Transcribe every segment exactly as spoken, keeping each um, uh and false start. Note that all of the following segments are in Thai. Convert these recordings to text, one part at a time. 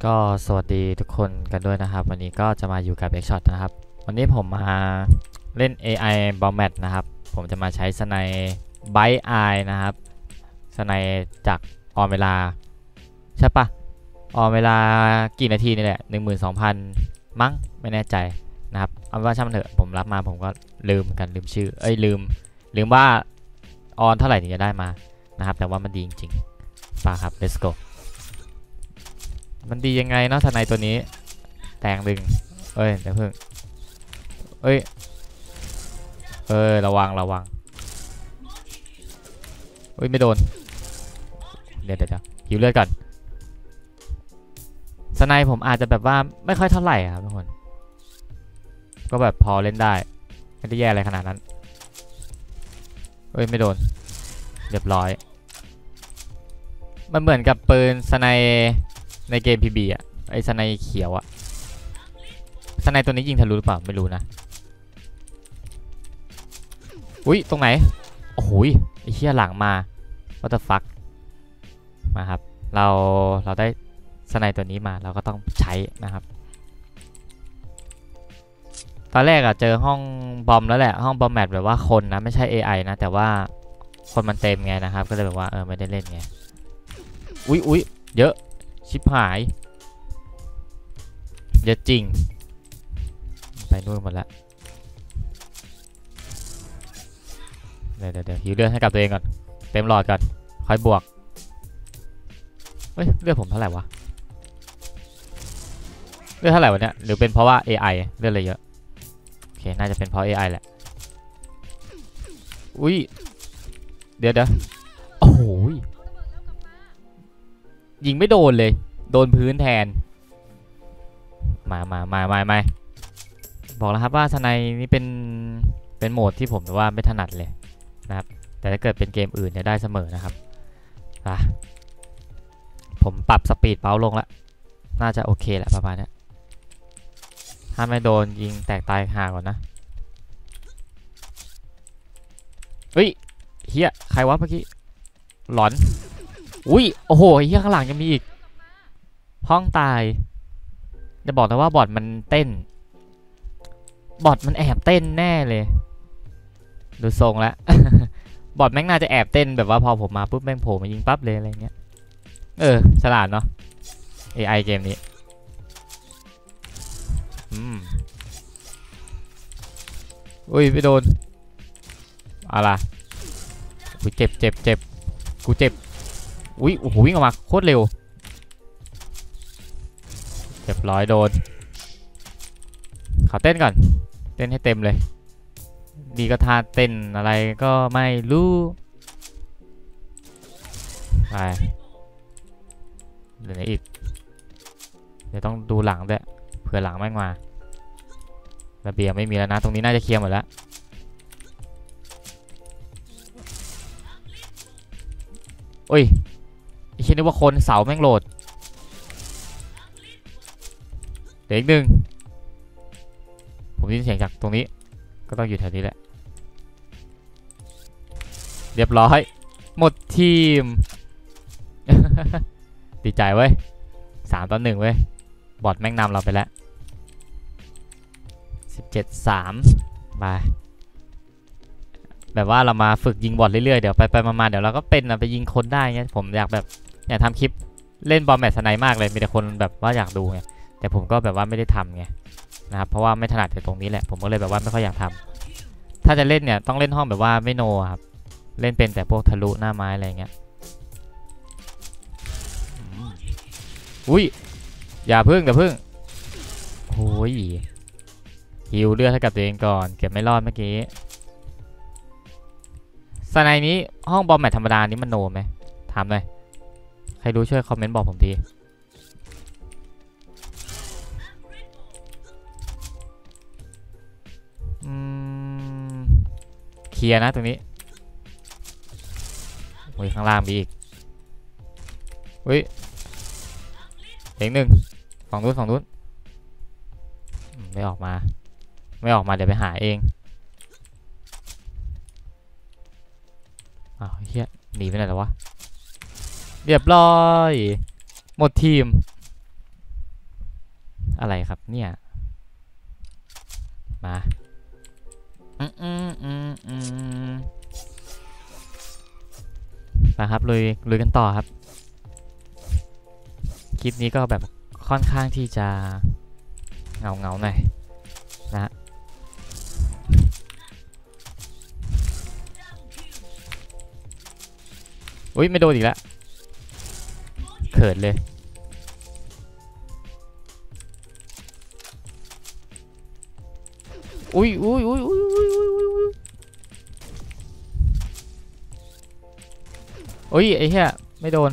ก็สวัสดีทุกคนกันด้วยนะครับวันนี้ก็จะมาอยู่กับ Xshot นะครับวันนี้ผมมาเล่น เอ ไอ Bombat นะครับผมจะมาใช้สไนไบต์ไอนะครับสไนจากออมเวลาใช่ปะออมเวลากี่นาทีนี่แหละ หนึ่งหมื่นสองพัน มั้งไม่แน่ใจนะครับเอาว่าช่างมันเถอะผมรับมาผมก็ลืมกันลืมชื่อเอ้ยลืมลืมว่าออนเท่าไหร่ถึงจะได้มานะครับแต่ว่ามันดีจริงๆป่ะครับ let's goมันดียังไงเนาะทนายตัวนี้แตงดึงเอ้ยเดี๋ยวเพิ่งเอ้ยเออระวังระวังเอ้ยไม่โดนเดี๋ยวเดี๋ยวหิวเลือดก่อนทนายผมอาจจะแบบว่าไม่ค่อยเท่าไหร่ครับทุกคนก็แบบพอเล่นได้ไม่ได้แย่อะไรขนาดนั้นเอ้ยไม่โดนเรียบร้อยมันเหมือนกับปืนสไนในเกม พี บี อ่ะไอ้สไนเขียวอ่ะสไนตัวนี้ยิงทะลุหรือเปล่าไม่รู้นะอุ้ยตรงไหนโอ้โหไอ้เหี้ยหลังมา what the fuck มาครับเราเราได้สไนตัวนี้มาเราก็ต้องใช้นะครับตอนแรกอะเจอห้องบอมแล้วแหละห้องบอมแมทแบบว่าคนนะไม่ใช่ เอ ไอ นะแต่ว่าคนมันเต็มไงนะครับก็เลยแบบว่าเออไม่ได้เล่นไงอุ้ยอุ้ยเยอะชิบหายเยอะจริงไปนู่นหมดแล้วเดี๋ยวเดี๋ยวหิวเลือดให้กับตัวเองก่อนเต็มหลอดก่อนค่อยบวกเฮ้ยเลือดผมเท่าไหร่วะเลือดเท่าไหร่วะเนี่ยหรือเป็นเพราะว่า เอ ไอ เลือดอะไรเยอะโอเคน่าจะเป็นเพราะ เอ ไอ แหละอุ้ยเดี๋ยวเดี๋ยวโอ้โหยิงไม่โดนเลยโดนพื้นแทนมามามามามาบอกแล้วครับว่าสไนนี้เป็นเป็นโหมดที่ผมว่าไม่ถนัดเลยนะครับแต่ถ้าเกิดเป็นเกมอื่นเนี่ยได้เสมอนะครับอ่ะผมปรับสปีดเบาลงแล้วน่าจะโอเคแหละประมาณนี้ถ้าไม่โดนยิงแตกตายห่าก่อนนะเฮ้ยเฮียใครวะเมื่อกี้หลอนอุ้ยโอ้โหเฮียข้างหลังยังมีอีกห้องตายจะบอกแต่ว่าบอทมันเต้นบอทมันแอบเต้นแน่เลยดูทรงแล้ว บอทแม่งน่าจะแอบเต้นแบบว่าพอผมมาปุ๊บแม่งโผล่มายิงปั๊บเลยอะไรเงี้ยเออฉลาดเนาะ เอ ไอ เกมนี้อืมอุ้ยไปโดนอะไรกูเจ็บเจ็บเจ็บกูเจ็บอุ้ยโอ้โหวิ่งออกมาโคตรเร็วเรียบร้อยโดนขอเต้นก่อนเต้นให้เต็มเลยดีก็ท่าเต้นอะไรก็ไม่รู้ไปเดี๋ยวไหนอีกเดี๋ยวต้องดูหลังด้วยเผื่อหลังแม่งมาระเบียงไม่มีแล้วนะตรงนี้น่าจะเคลียร์หมดแล้วโอ้ยไอ้คิดว่าคนเสาแม่งโหลดเดี๋ยวอีกหนึ่งผมได้ยินเสียงจากตรงนี้ก็ต้องอยู่แถวนี้แหละเรียบร้อยหมดทีม ดีใจเว้ยสามต่อหนึ่งเว้ยบอทแม่งนำเราไปแล้วสิบเจ็ดสามมาแบบว่าเรามาฝึกยิงบอทเรื่อยๆเดี๋ยวไปไปมาๆเดี๋ยวเราก็เป็นไปยิงคนได้เงี้ยผมอยากแบบอยากทำคลิปเล่นบอมแมทสไนมากเลยมีแต่คนแบบว่าอยากดูไงแต่ผมก็แบบว่าไม่ได้ทำไงนะครับเพราะว่าไม่ถนัดในตรงนี้แหละผมก็เลยแบบว่าไม่ค่อยอยากทำถ้าจะเล่นเนี่ยต้องเล่นห้องแบบว่าไม่โนครับเล่นเป็นแต่พวกทะลุหน้าไม้อะไรเงี้ยอุ้ยอย่าพึ่งอย่าพึ่งโอ้ยฮิวเลือดให้กับตัวเองก่อนเก็บไม่รอดเมื่อกี้สไนนี้ห้องบอมแมทธรรมดานี้มันโนไหมถามหน่อยใครรู้ช่วยคอมเมนต์บอกผมทีเคลียร์นะตรงนี้โอ้ยข้างล่างมีอีกเฮ้ยเสียงหนึ่งฝั่งนู้นฝั่งนู้นไม่ออกมาไม่ออกมาเดี๋ยวไปหาเองอ้าวเฮียหนีไปไหนแล้ววะเรียบร้อยหมดทีมอะไรครับเนี่ยมาอืมอืมอืมอืมมาครับลุยลุยกันต่อครับคลิปนี้ก็แบบค่อนข้างที่จะเงาเงาหน่อยนะฮะอุ้ยไม่โดนอีกแล้วเขินเลยอุ้ยอุ้ยอุ้ยอุ้ยอุ้ยอุ้ยอุ้ยอุ้ยไอ้เหี้ยไม่โดน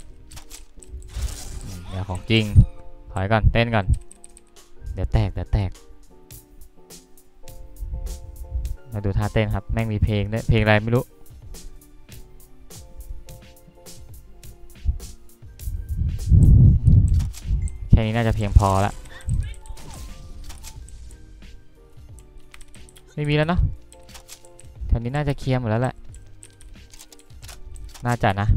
เดี๋ยวของจริงถอยก่อนเต้นก่อนเดี๋ยวแตกเดี๋ยวแตกมาดูท่าเต้นครับแม่งมีเพลงด้วยเพลงอะไรไม่รู้แค่นี้น่าจะเพียงพอละไม่มีแล้วเนาะแถวนี้น่าจะเคลียร์หมดแล้วแหละน่าจะนะ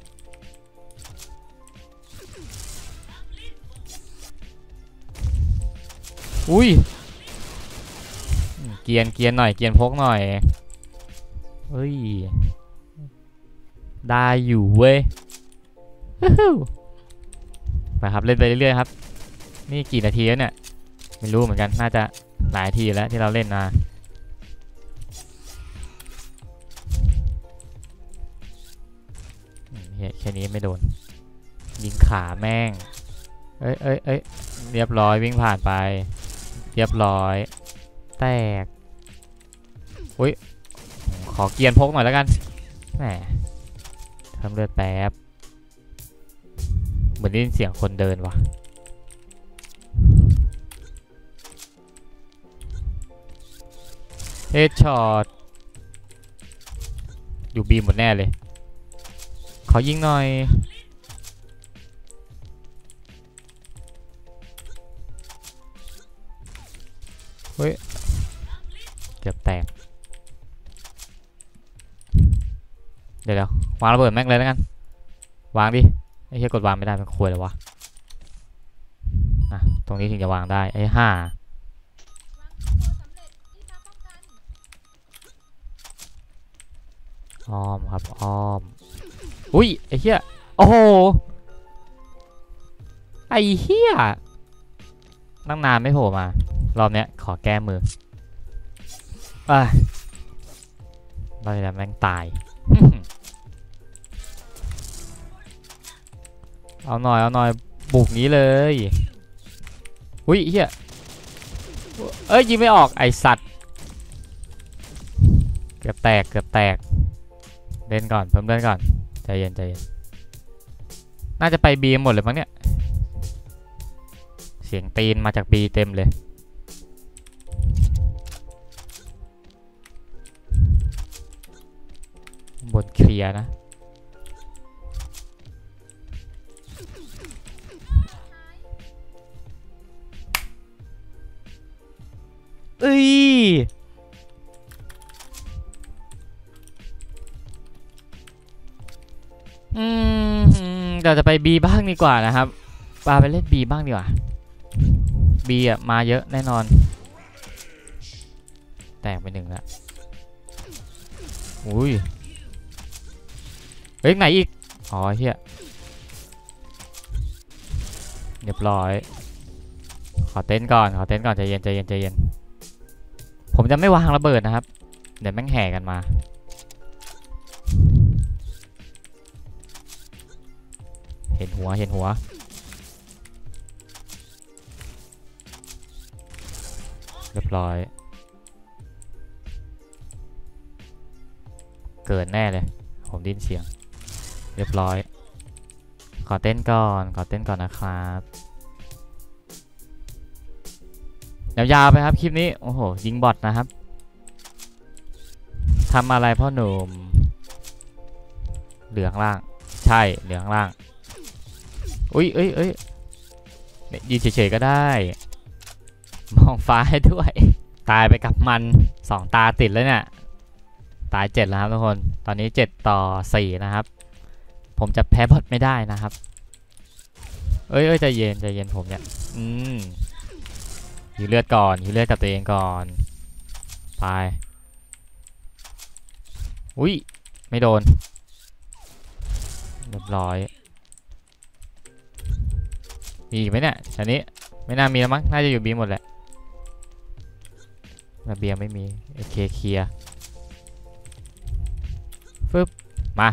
อุ้ยเกียนเกียนหน่อยเกียนพกหน่อยเฮ้ยได้อยู่เว้ยไปครับเล่นไปเรื่อยๆครับนี่กี่นาทีแล้วเนี่ยไม่รู้เหมือนกันน่าจะหลายทีแล้วที่เราเล่นมาแค่นี้ไม่โดนยิงขาแม่งเอ้ยเอ้ยเอ้ยเรียบร้อยวิ่งผ่านไปเรียบร้อยแตกอุ้ยขอเกียนพกหน่อยแล้วกันแหมทำเลือดแป๊บเหมือนได้ยินเสียงคนเดินว่ะเฮดช็อตอยู่บีหมดแน่เลยขอยิงหน่อยเฮ้ยเกือบแตกเดี๋ยวเดี๋ยววางระเบิดแม่งเลยแล้วกันวางดิไอ้เหี้ยกดวางไม่ได้เป็นควยเลยวะอ่ะตรงนี้ถึงจะวางได้ไอ้ห่าอ้อมครับอ้อมอุ้ยไอ้เหี้ยโอ้โหไอ้เหี้ยตั้งนานไม่โผล่มารอบเนี้ยขอแก้มืออ่ะรอบนี้แม่งตายเอาหน่อยเอาหน่อยบุกนี้เลยอุ้ยเฮียเอ้ยยิงไม่ออกไอสัตว์เกือบแตกเกือบแตกเล่นก่อนเพิ่มเล่นก่อนใจเย็นใจเย็นน่าจะไปบีหมดเลยมั้งเนี่ยเสียงตีนมาจากบีเต็มเลยบนเคลียร์นะเอ้ยอืมเราจะไปบีบ้างดีกว่านะครับปาไปเล่นบีบ้างดีกว่าบีอ่ะมาเยอะแน่นอนแตกไปหนึ่งแล้วอุ้ยเฮ้ยไหนอีกอ๋อเฮียเรียบร้อยขอเต้นก่อนขอเต้นก่อนใจเย็นใจเย็นใจเย็นผมจะไม่วางระเบิดนะครับเดี๋ยวแม่งแห่กันมาเห็นหัวเห็นหัวเรียบร้อยเกิดแน่เลยผมได้ยินเสียงเรียบร้อยขอเต้นก่อนขอเต้นก่อนนะครับยาวๆไปครับคลิปนี้โอ้โหยิงบอทนะครับทำอะไรพ่อหนุ่มเหลืองล่างใช่เหลืองล่างอุ้ยเอ้ยเอ้ยยืนเฉยๆก็ได้มองฟ้าให้ด้วยตายไปกับมันสองตาติดแล้วเนี่ยตายเจ็ดแล้วครับทุกคนตอนนี้เจ็ดต่อสี่นะครับผมจะแพ้บอทไม่ได้นะครับเอ้ยเอ้ยใจเย็นใจเย็นผมเนี่ยอืมฮิวเลือดก่อนฮิวเลือดกับตัวเองก่อนไปอุ้ยไม่โดนเรียบร้อยมีอีกไหมเนี่ยอันนี้ไม่น่ามีแล้วมั้งน่าจะอยู่บีหมดแหละระเบียงไม่มีโอเคเคลียร์ฟึบมา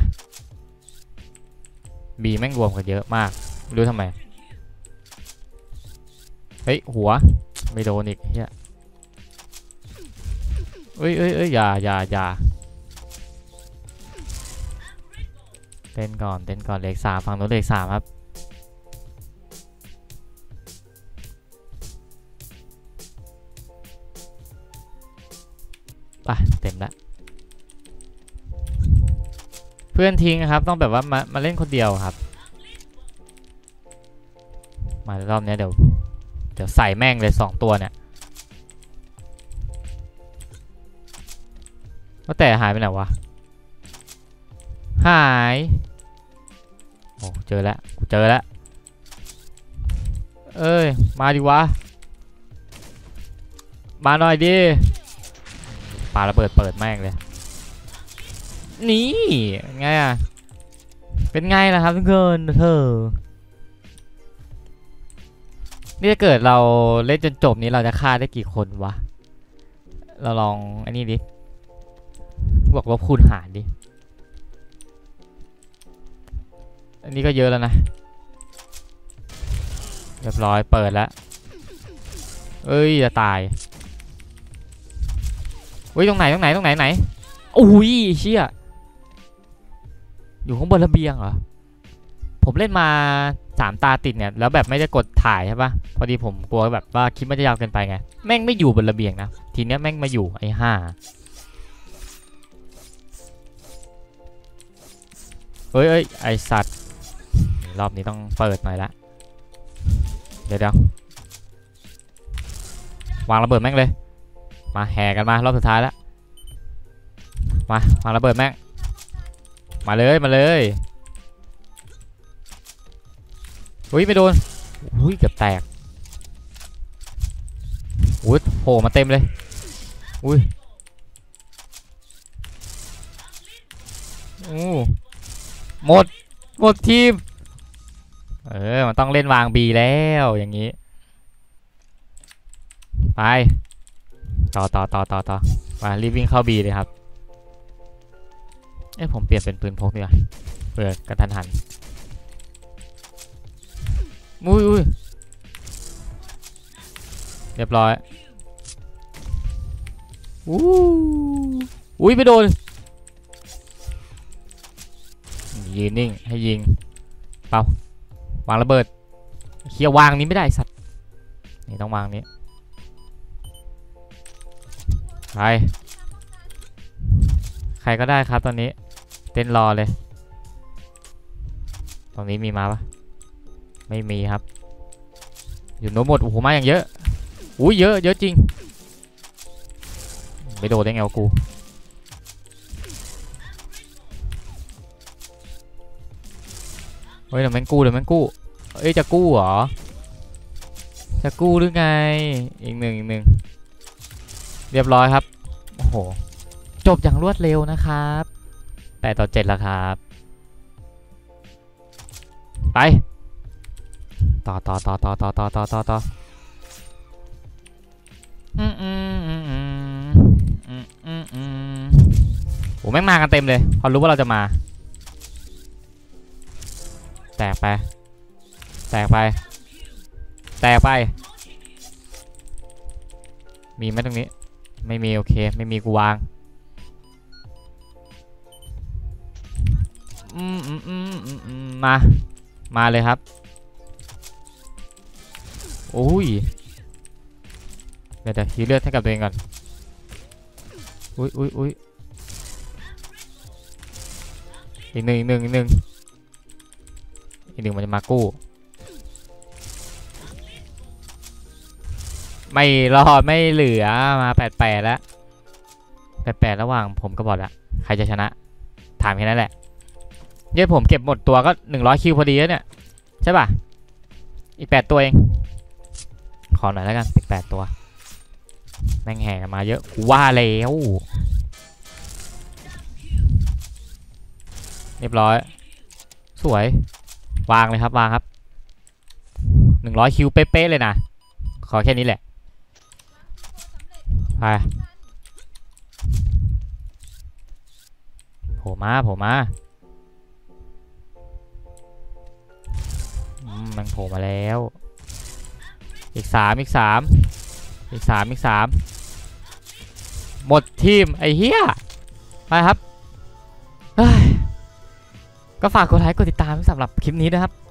บีแม่งรวมกันเยอะมากไม่รู้ทำไมเฮ้ยหัวไม่โดนอีกเฮียเอ้ยเอ้ยเอ้ยอย่าอย่าอย่าเต้นก่อนเต้นก่อนเลขสามฝั่งโน้นเลขสามครับไปเต็มแล้วเพื่อนทิ้งครับต้องแบบว่ามามาเล่นคนเดียวครับมารอบนี้เดี๋ยวเดี๋ยวใส่แม่งเลยสองตัวเนี่ยว่าแต่หายไปไหนวะหายโอ้เจอแล้วกูเจอแล้วเอ้ยมาดิวะมาหน่อยดิปาระเบิดเปิดแม่งเลยนี่ไงอ่ะเป็นไงล่ะครับทุกคนเธอนี่ถ้าเกิดเราเล่นจนจบนี้เราจะฆ่าได้กี่คนวะเราลองอันนี้ดิบวกลบคูณหารดิอันนี้ก็เยอะแล้วนะเรียบร้อยเปิดแล้วเอ้ยจะตายเฮ้ยตรงไหนตรงไหนตรงไหนไหนอุ้ยเชี่ยอยู่ข้างบนระเบียงเหรอผมเล่นมาสามตาติดเนี่ยแล้วแบบไม่ได้กดถ่ายใช่ปะพอดีผมกลัวแบบว่าคลิปมันจะยาวเกินไปไงแม่งไม่อยู่บนระเบียงนะทีเนี้ยแม่งมาอยู่ไอ้ห่าเฮ้ยเอ้ยไอสัตว์รอบนี้ต้องเปิดหน่อยละเดี๋ยวเดี๋ยววางระเบิดแม่งเลยมาแห่กันมารอบสุดท้ายแล้วมาวางระเบิดแม่งมาเลยมาเลยอุ้ยไม่โดนอุ้ยเกือบแตกอุ้ยโผล่มาเต็มเลยอุ้ยอู้หมดหมดทีมเออมันต้องเล่นวางบีแล้วอย่างนี้ไปต่อต่อต่อต่อต่อมารีบวิ่งเข้าบีเลยครับเอ้ผมเปลี่ยนเป็นปืนพกดีกว่าเผื่อกระทันหันอุ้ยอุ้ยเรียบร้อยอู้อุ้ยไม่โดนยืนนิ่งให้ยิงเปล่าวางระเบิดเคียววางนี้ไม่ได้สัตว์นี่ต้องวางนี้ไปใครก็ได้ครับตอนนี้เต้นรอเลยตรงนี้มีมาปะไม่มีครับอยู่โน้มหมดโอ้โหมาอย่างเยอะอุ้ยเยอะเยอะจริงไม่โดนได้ไงวะกูเฮ้ยเดี๋ยวมันกู้เดี๋ยวมันกู้เอ้ยจะกู้เหรอจะกู้หรือไงอีกหนึ่งอีกหนึ่งเรียบร้อยครับโอ้โหจบอย่างรวดเร็วนะครับแปดต่อเจ็ดแล้วครับไปต่อต่อต่อต่อต่อต่อต่อต่อต่ออืมอืมอืมอืมอืมอืมอืมโอ้แม่งมากันเต็มเลยพอรู้ว่าเราจะมาแตกไปแตกไปแตกไปมีไหมตรงนี้ไม่มีโอเคไม่มีกูวางอืมอืมอืมอืมมามาเลยครับโอ้ยเดี๋ยวเดี๋ยวฮีเลือดให้กับตัวเองก่อนอุ้ยอุ้ยอุ้ยอีกหนึ่งอีกหนึ่งอีกหนึ่งอีกหนึ่งมันจะมากู้ไม่รอดไม่เหลือมาแปดแปดแล้วแปดแปดระหว่างผมกับบอทอะใครจะชนะถามแค่นั้นแหละเดี๋ยวผมเก็บหมดตัวก็หนึ่งร้อยคิวพอดีแล้วเนี่ยใช่ป่ะอีกแปดตัวเองขออหน่อยแล้วกันแปดตัวแม่งแห่กันมาเยอะกูว่าแล้วเรียบร้อยสวยวางเลยครับวางครับหนึ่งร้อยคิวเป๊ะๆเลยนะขอแค่นี้แหละไปโผล่มาโผล่มาอืมมันโผล่มาแล้วอีกสามอีกสามอีกสามอีกสามหมดทีมไอ้เหี้ยไปครับก็ฝากกดไลค์กดติดตามสำหรับคลิปนี้นะครับ